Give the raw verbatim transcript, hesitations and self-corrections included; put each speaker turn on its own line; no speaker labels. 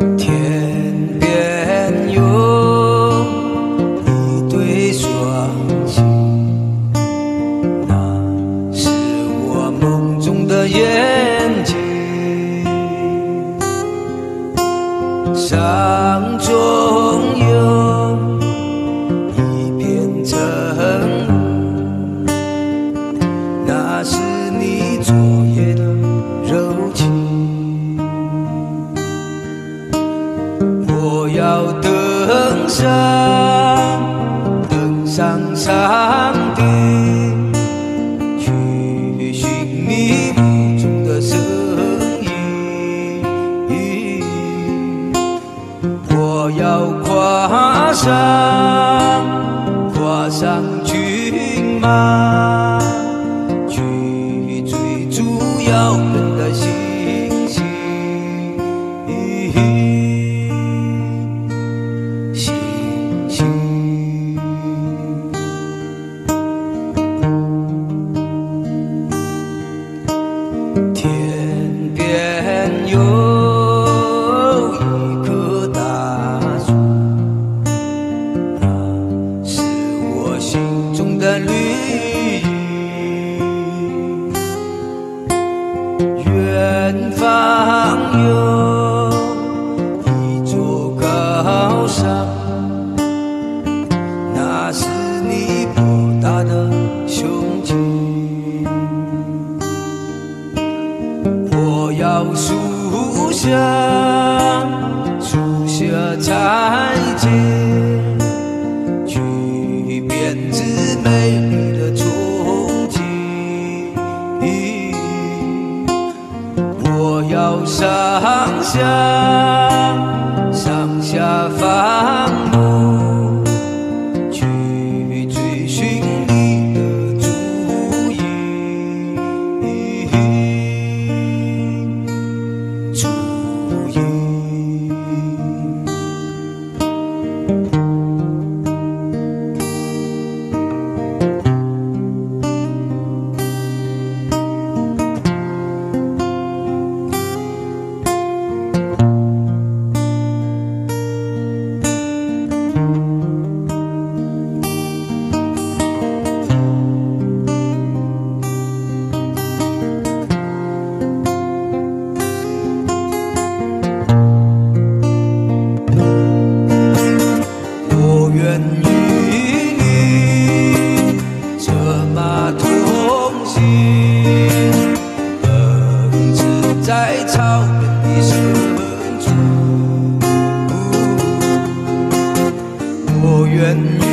天边有一对双星，那是我梦中的眼睛。山中有一片晨雾，那是你昨夜的柔情。我要登上登上山顶，去寻你梦中的身影。我要跨上跨上骏马，去追逐遥远的星星。天边有一棵大树，那是我心中的绿荫。远方有一座高山，那是你博大的胸襟。我要树下树下采撷，去编织美丽的憧憬。我要上下上下放牧，去追寻你的足印。足印。我愿与你策马同行，奔驰在草原的深处。我愿与